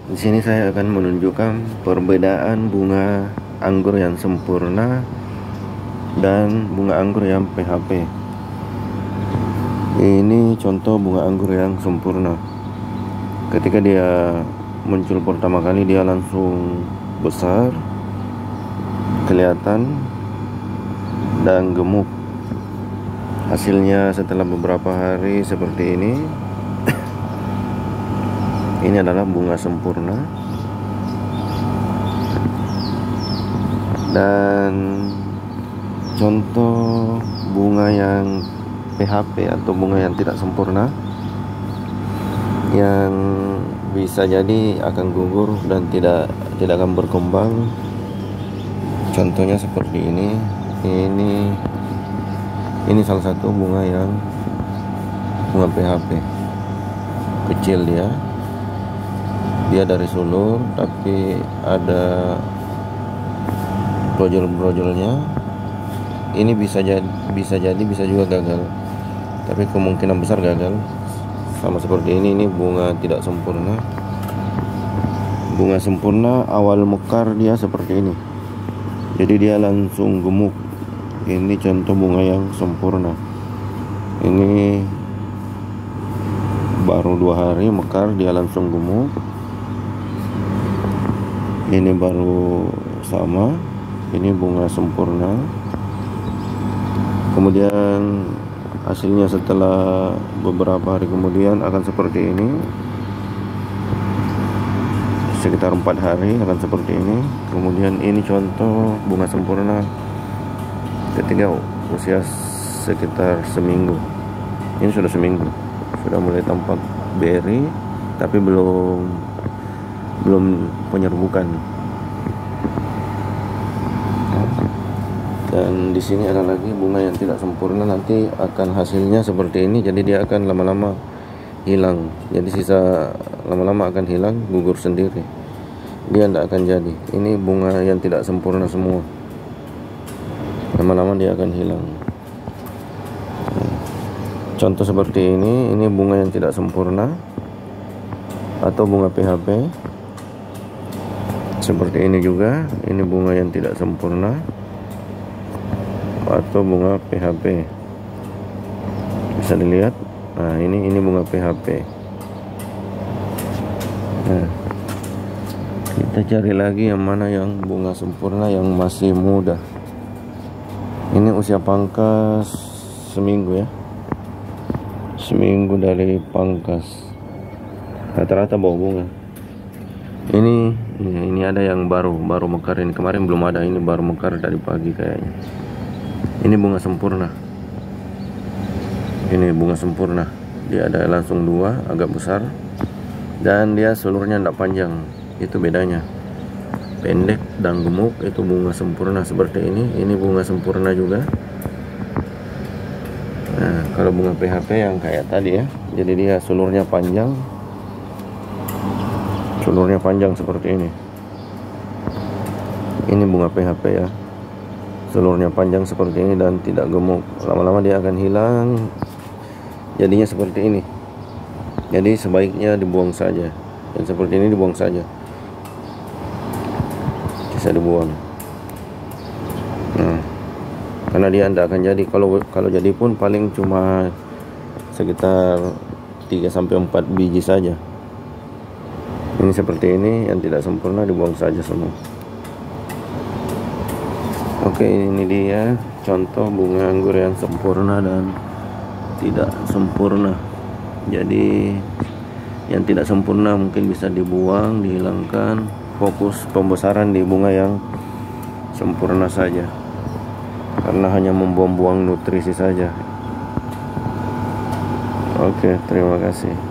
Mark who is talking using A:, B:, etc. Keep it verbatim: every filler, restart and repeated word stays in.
A: Di sini saya akan menunjukkan perbedaan bunga anggur yang sempurna dan bunga anggur yang P H P. Ini contoh bunga anggur yang sempurna. Ketika dia muncul pertama kali, dia langsung besar, kelihatan, dan gemuk. Hasilnya setelah beberapa hari seperti ini. Ini adalah bunga sempurna. Dan contoh bunga yang P H P atau bunga yang tidak sempurna, yang bisa jadi akan gugur dan tidak tidak akan berkembang. Contohnya seperti ini. Ini ini salah satu bunga yang bunga P H P. Kecil dia. Dia dari sulur tapi ada brojol-brojolnya. Ini bisa jadi bisa jadi bisa juga gagal. Tapi kemungkinan besar gagal. Sama seperti ini, ini bunga tidak sempurna. Bunga sempurna awal mekar dia seperti ini. Jadi dia langsung gemuk. Ini contoh bunga yang sempurna. Ini baru dua hari mekar dia langsung gemuk. Ini baru sama. Ini bunga sempurna. Kemudian hasilnya setelah beberapa hari kemudian akan seperti ini. Sekitar empat hari akan seperti ini. Kemudian ini contoh bunga sempurna ketika usia sekitar seminggu. Ini sudah seminggu, sudah mulai tampak beri, tapi belum belum penyerbukan. Dan di sini ada lagi bunga yang tidak sempurna, nanti akan hasilnya seperti ini. Jadi dia akan lama-lama hilang. Jadi sisa lama-lama akan hilang, gugur sendiri. Dia tidak akan jadi. Ini bunga yang tidak sempurna semua. Lama-lama dia akan hilang. Contoh seperti ini, ini bunga yang tidak sempurna atau bunga P H P. Seperti ini juga, ini bunga yang tidak sempurna atau bunga P H P. Bisa dilihat. Nah, ini ini bunga P H P. Nah, kita cari lagi yang mana yang bunga sempurna yang masih muda. Ini usia pangkas seminggu ya. Seminggu dari pangkas. Rata-rata bawa bunga. Ini, ini ini ada yang baru baru mekar, ini kemarin belum ada, ini baru mekar dari pagi kayaknya. Ini bunga sempurna. Ini bunga sempurna. Dia ada langsung dua, agak besar, dan dia seluruhnya tidak panjang. Itu bedanya. Pendek dan gemuk itu bunga sempurna seperti ini. Ini bunga sempurna juga. Nah, kalau bunga P H P yang kayak tadi ya, jadi dia seluruhnya panjang. Seluruhnya panjang seperti ini. Ini bunga P H P ya. Seluruhnya panjang seperti ini dan tidak gemuk. Lama-lama dia akan hilang. Jadinya seperti ini. Jadi sebaiknya dibuang saja. Yang seperti ini dibuang saja. Bisa dibuang. Nah, karena dia tidak akan jadi. Kalau kalau jadi pun paling cuma sekitar tiga sampai empat biji saja. Ini seperti ini, yang tidak sempurna dibuang saja semua. Oke, ini dia contoh bunga anggur yang sempurna dan tidak sempurna. Jadi yang tidak sempurna mungkin bisa dibuang, dihilangkan. Fokus pembesaran di bunga yang sempurna saja. Karena hanya membuang-buang nutrisi saja. Oke, terima kasih.